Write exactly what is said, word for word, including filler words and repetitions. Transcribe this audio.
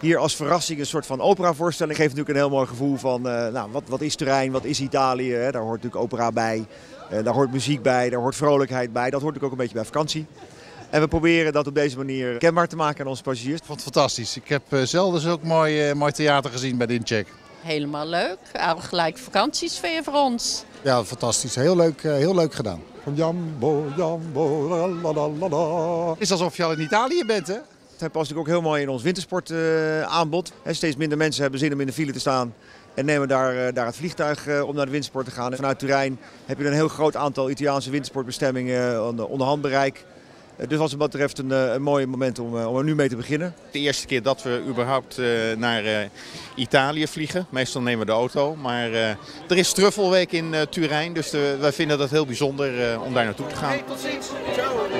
hier als verrassing een soort van operavoorstelling. Geeft natuurlijk een heel mooi gevoel van uh, nou, wat, wat is Turijn, wat is Italië. Hè? Daar hoort natuurlijk opera bij, uh, daar hoort muziek bij, daar hoort vrolijkheid bij. Dat hoort natuurlijk ook een beetje bij vakantie. En we proberen dat op deze manier kenbaar te maken aan onze passagiers. Ik vond het fantastisch. Ik heb uh, zelden zulk mooi, uh, mooi theater gezien bij de incheck. Helemaal leuk. Al gelijk vakantiesfeer voor ons. Ja, fantastisch. Heel leuk, uh, heel leuk gedaan. Van Jambo, Jambo, la la la la. Het is alsof je al in Italië bent, hè? Het past natuurlijk ook heel mooi in ons wintersportaanbod. Uh, Steeds minder mensen hebben zin om in de file te staan en nemen daar, uh, daar het vliegtuig uh, om naar de wintersport te gaan. En vanuit Turijn heb je een heel groot aantal Italiaanse wintersportbestemmingen onder, onder handbereik. Uh, dus wat dat betreft een, uh, een mooi moment om, uh, om er nu mee te beginnen. De eerste keer dat we überhaupt uh, naar uh, Italië vliegen. Meestal nemen we de auto. Maar uh, er is Truffelweek in uh, Turijn. Dus de, wij vinden dat heel bijzonder uh, om daar naartoe te gaan. Hey, tot ziens. Ciao.